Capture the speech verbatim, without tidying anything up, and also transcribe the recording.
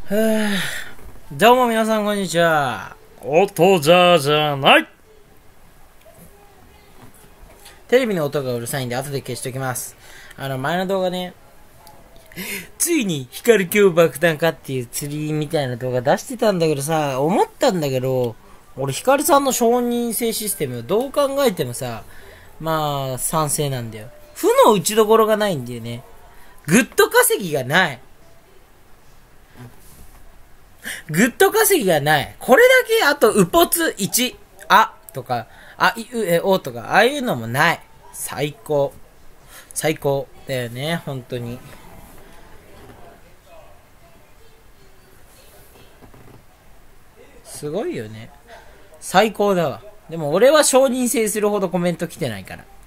どうも皆さんこんにちは。 音じゃじゃない。 テレビの音がうるさいんで後で消しておきます。あの前の動画ね、ついに光今日爆弾かっていう釣りみたいな動画出してたんだけどさ、思ったんだけど、俺光さんの承認制システムどう考えてもさ、まあ賛成なんだよ。負の打ちどころがないんだよね。グッド稼ぎがない。グッド稼ぎがない。これだけ、あと、うぽついち、あとか、あいうえおとか、ああいうのもない。最高。最高。だよね、本当に。すごいよね。最高だわ。でも俺は承認制するほどコメント来てないから。